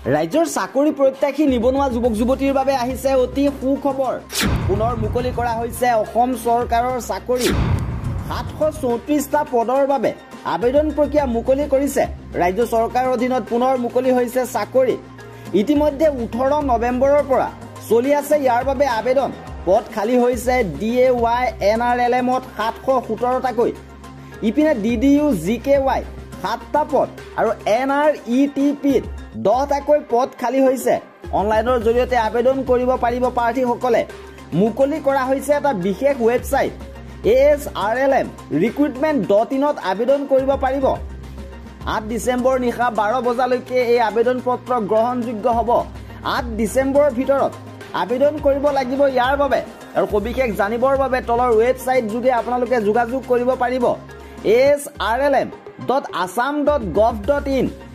ৰাজ্যৰ চাকৰি প্ৰত্যাশী নিবনুৱা যুৱক যুৱতীৰ বাবে আহিছে অতি সুখবৰ পুনৰ মুকলি কৰা হৈছে অসম চৰকাৰৰ চাকৰি 734টা পদৰ বাবে আবেদন প্ৰক্ৰিয়া মুকলি কৰিছে ৰাজ্য চৰকাৰৰ অধীনত পুনৰ মুকলি হৈছে চাকৰি ইতিমধ্যে 18 নৱেম্বৰৰ পৰা চলি আছে ইয়াৰ বাবে আবেদন পদ খালি হৈছে DAY NRLM ত 717টাকৈ ইপিনে DDU GKY 7টা পদ আৰু NRETP 10টাকৈ পদ খালি হৈছে অনলাইনৰ জৰিয়তে আবেদন কৰিব পাৰিব প্ৰাৰ্থীসকলে মুকলি কৰা হৈছে এটা বিশেষ ৱেবছাইট ASRLM recruitment.in ত আবেদন কৰিব পাৰিব 8 ডিসেম্বৰ নিশা 12 বজালৈকে এই আবেদন পত্ৰ গ্ৰহণযোগ্য হ'ব 8 ডিসেম্বৰৰ ভিতৰত আবেদন কৰিব লাগিব ইয়াৰ বাবে আৰু সবিশেষ জানিবৰ বাবে তলৰ ৱেবছাইট যোগে আপোনালোকে যোগাযোগ কৰিব পাৰিব asrlm.assam.gov.in